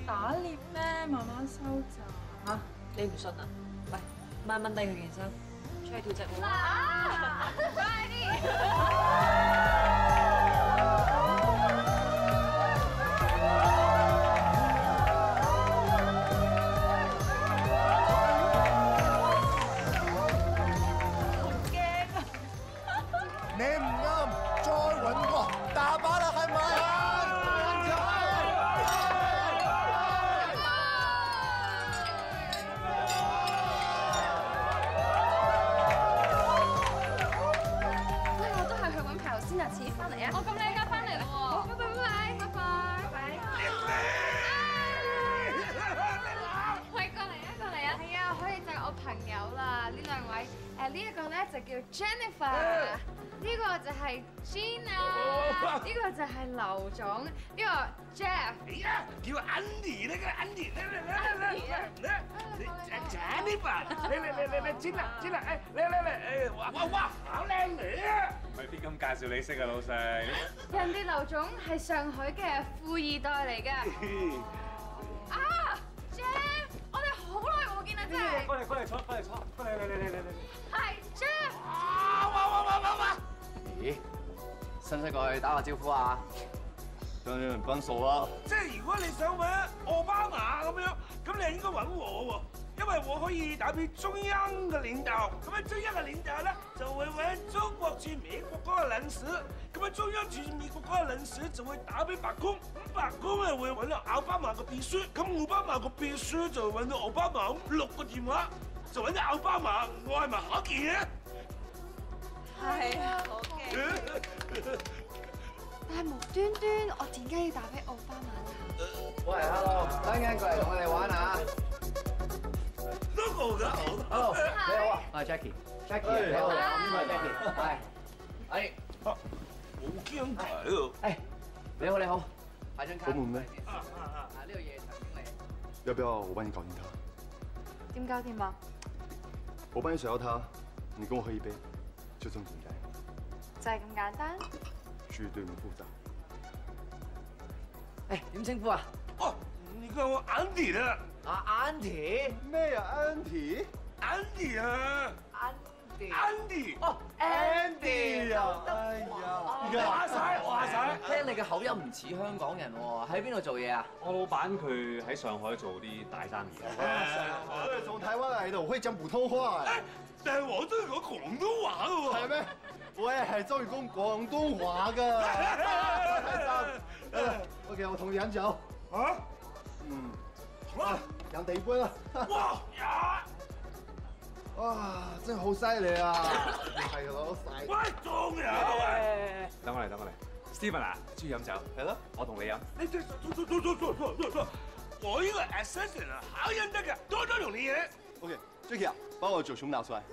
打獵咩？慢慢收咋。 嚇，你唔信啊？喂，掹低佢件衫，出去跳隻舞。 快啲！ 你唔啱，再揾個大把啦，係咪？ 我都係去揾朋友先啊，遲啲翻嚟啊！我咁你而家翻嚟啦喎！好，拜拜，拜拜，拜拜。喂，過嚟啊，過嚟啊！係啊，可以就係我朋友啦，呢兩位。呢一個咧就叫 Jennifer， 呢個就係 Gina， 呢個就係劉總，呢個 Jeff。 哎呀，叫 Andy 那個 Andy， Jennifer， 嚟，Gina， 哇，好靚女啊！ 咪邊咁介紹你識啊，老細？ 人哋劉總係上海嘅富二代嚟㗎。啊 ，Jeff， 我哋好耐冇見啦，真係。 過嚟，坐，嚟。 係 Jeff。 咦，使唔使過去打個招呼啊？當然唔分數啦。 即係如果你想揾奧巴馬咁樣，咁你應該揾我喎，因為我可以打俾中央嘅領導，咁樣中央嘅領導咧就會揾中國駐美國嗰個領事，咁樣中央駐美國嗰個領事就會打俾白宮，咁白宮咧會揾到奧巴馬嘅秘書，咁奧巴馬個秘書就揾到奧巴馬6個電話，就揾到奧巴馬，我係咪可見啊？ 係啊，好嘅。但係無端端，我點解要打俾奧巴馬咧？ 喂 ，hello， 等陣過嚟同我哋玩啊 Logo 嘅好。 Hello， 你好啊，我係 Jackie，Jackie 你好，呢個係 Jackie，係， 冇驚佢喎。 誒，你好，派張卡。 我們呢？ 呢個夜場經理。 要不要我幫你搞定他？ 點搞掂啊？ 我幫你水到他，你跟我喝一杯，就這麼簡單。 就係咁簡單？ 絕對唔複雜。 誒，點稱呼啊？ 哦，你叫我 Andy 啦。 Auntie？ 咩啊 ，Auntie？ Andy 啊 ，Andy。 哦 ，Andy 啊！哎呀， 話晒。 聽你嘅口音唔似香港人喎，喺邊度做嘢啊？ 我老闆佢喺上海做啲大生意。 我係從台灣來的，我會講普通話。 但係我都係講廣東話嘅喎。 係咩？我也係中意講廣東話㗎。OK， 我同你飲酒。 啊？ 嗯。啊，飲第二杯啦。 哇！ 哇，真係好犀利啊！係攞晒。 喂，仲有啊！ 等我嚟，Steven 啊，中意飲酒？ 係咯， 我同你飲。 你坐，我呢個 assistant 啊，好飲得㗎，多同你飲。 OK，Jackie 啊，把我酒全部拿出來。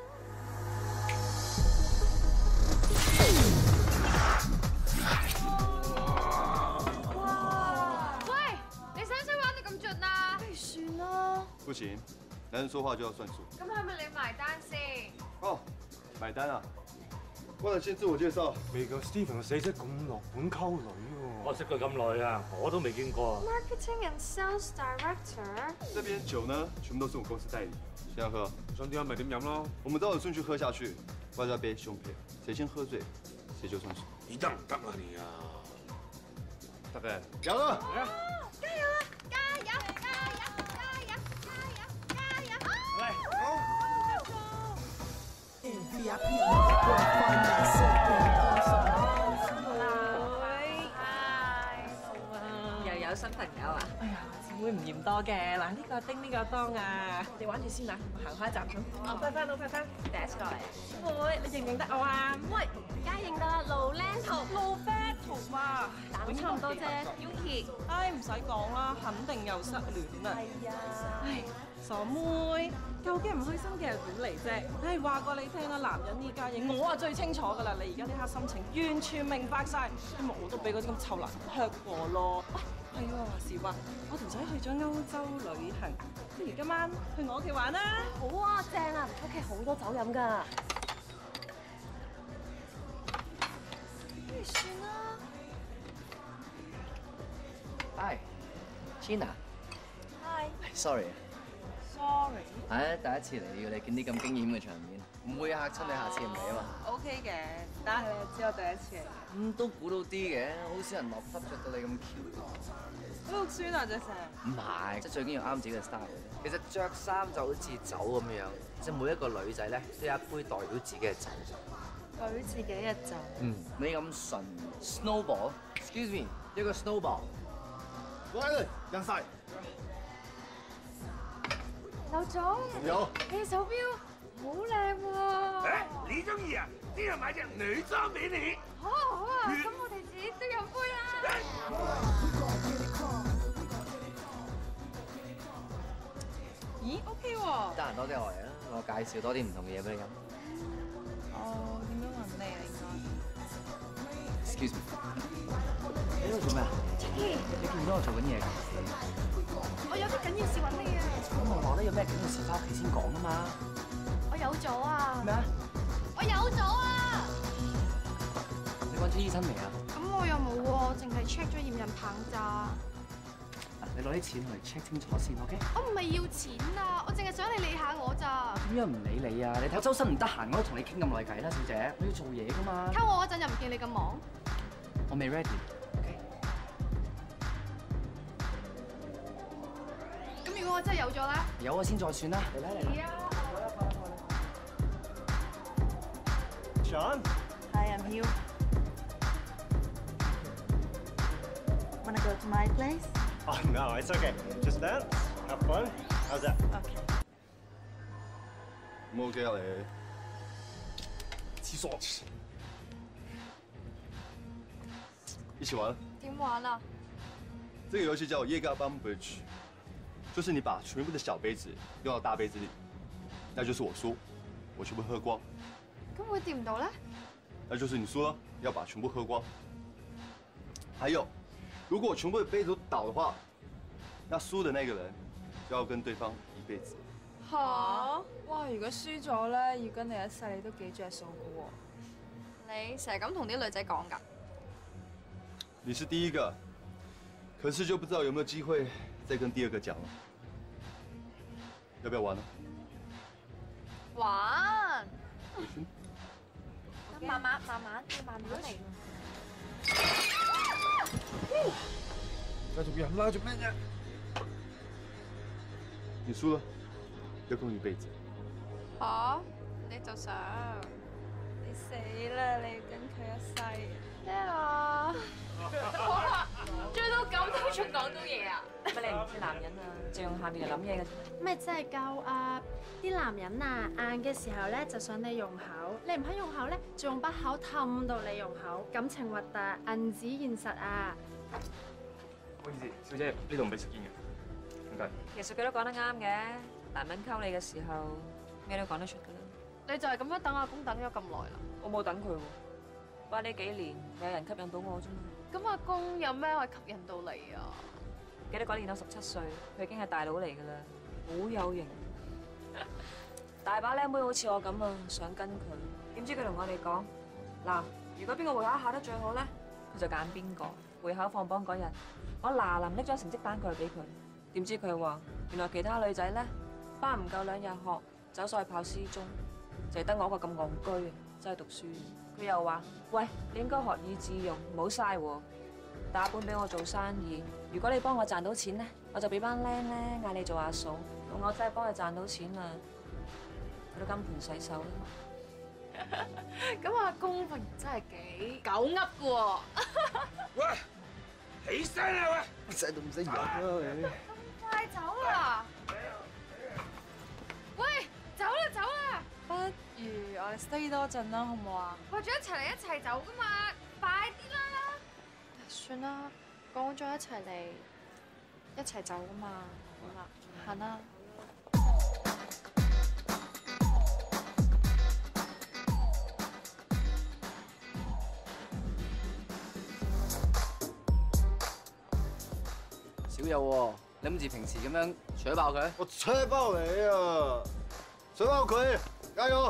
喂，你使唔使玩到咁盡啊？不如算啦。 不行，男人說話就要算數。 咁係咪你埋單先？ 哦，買單啊！忘了先自我介紹。 未夠 Steven 個死仔咁落本溝女喎。我識佢咁耐啊，我都未見過。 Marketing and Sales Director。 這邊酒呢，全部都是我公司代理。誰要喝？ 想點飲咪點飲咯。 我們都有順序喝下去，大家杯兄配，誰先喝醉，誰就算數。 你得唔得啊你啊？ 得嘅，有啦。 加油啊！加油！ 嚟，好。 又有新朋友啊？ 哎呀，姊妹唔嫌多嘅。嗱，呢個丁，呢個當啊，你玩住先啊，我行開一站咁。哦，快翻，第一次落嚟。妹，你認唔認得我啊？ 喂，梗係認得啦，盧靚圖。 路啡圖啊， 膽差唔多啫 ，Yuki。 唉，唔使講啦，肯定又失戀啦。係啊。唉，傻妹，究竟唔開心嘅又點嚟啫？唉，話過你聽啊，男人呢家嘢，我啊最清楚㗎啦。你而家呢刻心情完全明白晒，因為我都俾嗰啲咁臭男人 hurt 過咯。係喎，話時話，我條仔去咗歐洲旅行，不如今晚去我屋企玩啦。 好啊，正啊，屋企好多酒飲㗎。不如算啦。 Hi，Gina， Sorry。 Sorry。 係第一次嚟，要你見啲咁驚險嘅場面，唔會嚇親你，下次唔嚟啊嘛。 OK 嘅，但係你知我第一次嚟。 都估到啲嘅，好少人落筆着到你咁 Q。 好肉酸啊，隻成。 唔係，即係最緊要啱自己嘅 style 嘅。其實着衫就好似酒咁樣，即係每一個女仔咧都有一杯代表自己嘅酒。 代表自己嘅酒。 你咁純 snowball，excuse me， 一個 snowball。 喂，讓晒。 有咗。 有。 你嘅手錶好靚喎。 誒，你中意啊？聽日買隻女裝俾你。 好啊好啊，咁我哋自己都有杯啦。 咦 OK 喎。 得閒多啲嚟啊！我介紹多啲唔同嘅嘢俾你飲。 哦，點樣揾你啊？應該。 Excuse me， 你喺度做咩啊？你見唔到我做緊嘢㗎？ 我有啲緊要事揾你啊。 咁我話咧有咩緊要事翻屋企先講啊嘛。 我有咗啊。 咩啊？ 我有咗啊。 你揾咗醫生未啊？ 咁我又冇喎，淨係 check 咗驗孕棒咋。 你攞啲錢嚟 check 清楚先 ，OK？ 我唔係要錢啊，我淨係想你理下我咋。 點樣唔理你啊？你睇周身唔得閒，我都同你傾咁耐偈啦，小姐。我要做嘢㗎嘛。 溝我嗰陣又唔見你咁忙。 我未 ready，OK？ 咁如果我真係有咗咧？ 有啊先再算啦。嚟啦嚟啦。 John。 Hi, I'm Hugh. Wanna go to my place? Oh no, it's okay. Just dance, have fun. How's that? Okay. 唔 OK 啊你？ 廁所。 一起玩。 點玩啊？ 這個遊戲叫 Jaeger Bomb Bridge，就是你把全部的小杯子用到大杯子裡，那就是我輸，我全部喝光。 咁會掂唔到咧？ 那就是你輸了，要把全部喝光。還有，如果我全部的杯子都倒的話，那輸的那個人就要跟對方一輩子。 嚇！哇！如果輸咗咧，要跟你一世，你都幾着數㗎喎。 你成日咁同啲女仔講㗎？ 你是第一個，可是就不知道有沒有機會再跟第二個講了。要不要玩呢？ 玩。 慢慢嚟。 繼續飲啦，做咩啫？ 你輸了，要跟我一輩子。 嚇！你就想？ 你死啦！你要跟佢一世。 咩啊？追到咁都仲講到嘢啊？ 乜你唔知男人啊，就用下面嚟諗嘢嘅啫。 咪真係夠啊！啲男人啊，硬嘅時候咧就想你用口，你唔肯用口咧，就用把口氹到你用口，感情核突，銀紙現實啊！ 唔好意思，小姐呢度唔俾食煙嘅，唔該。 其實佢都講得啱嘅，男人溝你嘅時候咩都講得出㗎啦。 你就係咁樣等阿公等咗咁耐啦？ 我冇等佢喎，不過呢幾年有人吸引到我啫嘛。 咁阿公有咩可以吸引到你啊？ 記得嗰年我17歲，佢已經係大佬嚟㗎啦，好有型。大把靚妹好似我咁啊，想跟佢。點知佢同我哋講，嗱，如果邊個會考考得最好咧，佢就揀邊個。會考放榜嗰日，我嗱臨拎咗成績單過去俾佢。點知佢話，原來其他女仔咧，返唔夠2日學，走晒去跑私鐘，就係得我一個咁戇居，真係讀書。佢又話，喂，你應該學以致用，唔好嘥喎。打本俾我做生意，如果你幫我賺到錢咧，我就俾班靚咧嗌你做阿嫂。到我真係幫佢賺到錢啦，佢都金盆洗手啦。 咁阿公份真係幾狗噏嘅喎。 喂，起身啦喂！ 使都唔使飲啦你。 快走啦！喂，走啦走啦！ 不如我哋 stay 多陣啦，好唔好啊？ 為咗一齊嚟一齊走噶嘛，快啲啦！ 算啦，講咗一齊嚟，一齊走噶嘛。好啦，行啦。 少有喎，你諗住平時咁樣扯爆佢？ 我扯爆你啊！扯爆佢，加油！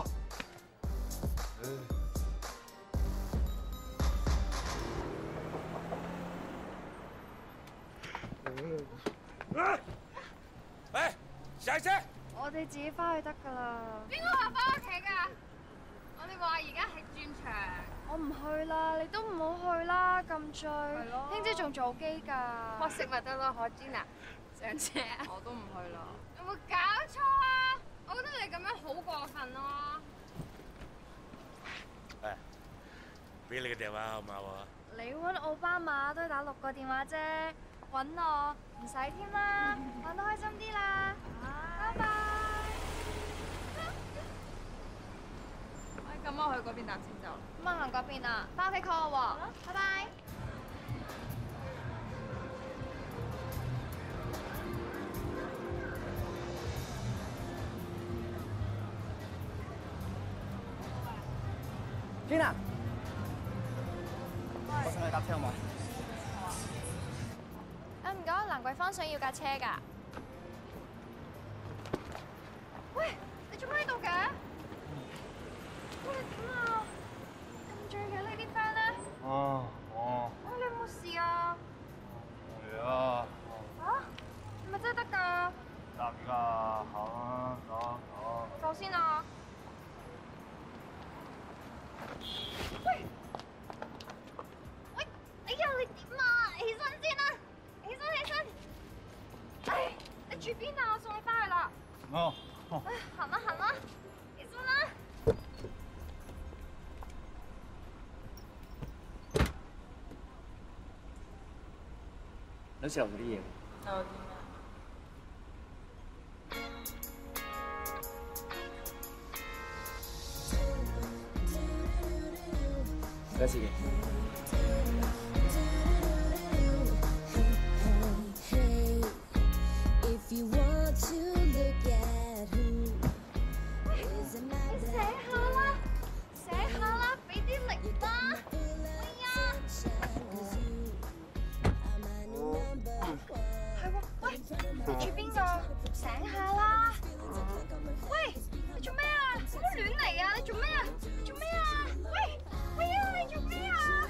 上車。 我哋自己翻去得㗎啦。 邊個話翻屋企㗎？我哋話而家係轉場。 我唔去啦，你都唔好去啦，咁醉。係咯。聽朝仲早機㗎。 我食咪得咯，可專啊。上車啊！ 我都唔去啦。 有冇搞錯啊？我覺得你咁樣好過分咯。 誒，俾你個電話號碼喎。 你揾奧巴馬都係打6個電話啫，揾我唔使添啦，玩得開心啲啦，拜拜。 咁我去嗰邊搭先走。 咁我行嗰邊啦，翻屋企 call 我喎，拜拜。 Gina，我上去搭車好冇？ 唔該，蘭桂坊想要架車㗎。喂，你做咩喺度嘅？喂，點啊？咁醉嘅呢啲 friend 咧？你有冇事啊？ 係啊。 嚇？係咪真係得㗎？ 得㗎，行啊，走。 走先啊！喂！哎呀，你點啊？起身先啦！起身！唉，你住邊啊？我送你翻去啦。唉，行啦，起身啦！ 好似有啲嘢。 有啲咩？ 唔該自己。 寫下啦，俾啲力啦！哎呀！係喎，喂，你住邊個？醒下啦！喂，你做咩啊？做乜亂嚟啊？你做咩啊？做咩啊？喂啊！你做咩啊？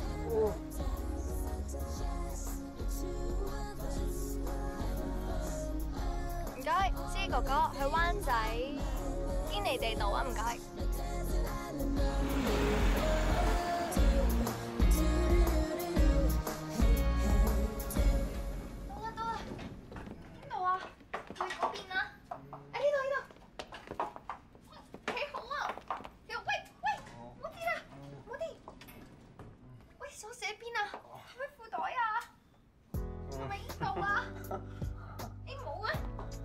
唔該，司機哥哥去灣仔堅尼地道啊！唔該。到啦，邊度啊？去嗰邊啊？呢度。幾好啊！喂，唔好跌啦，唔好跌。喂，鎖匙喺邊啊？係咪褲袋啊？係咪呢度啊？冇啊！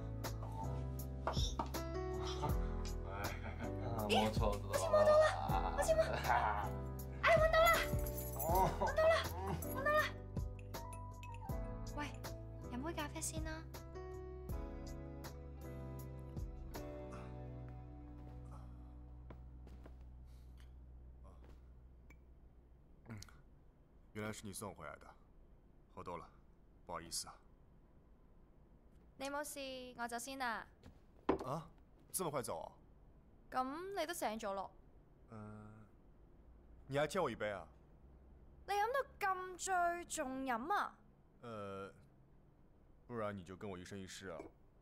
摸錯咗。 好似摸到啦！哎，揾到啦！喂，飲杯咖啡先啦。 原來是你送我回來的，喝多了，不好意思啊。 你冇事，我就先啦。 啊，這麼快走啊？ 咁你都醒咗咯？ 你還欠我一杯啊？ 你飲到咁醉，仲飲啊？ 不然你就跟我一生一世啊。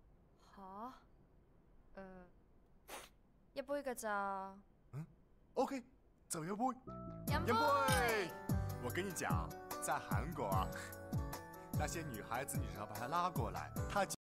吓？一杯㗎咋 ？OK，走一杯。 飲杯。 我跟你講，在韓國啊，那些女孩子你只要把她拉過來，她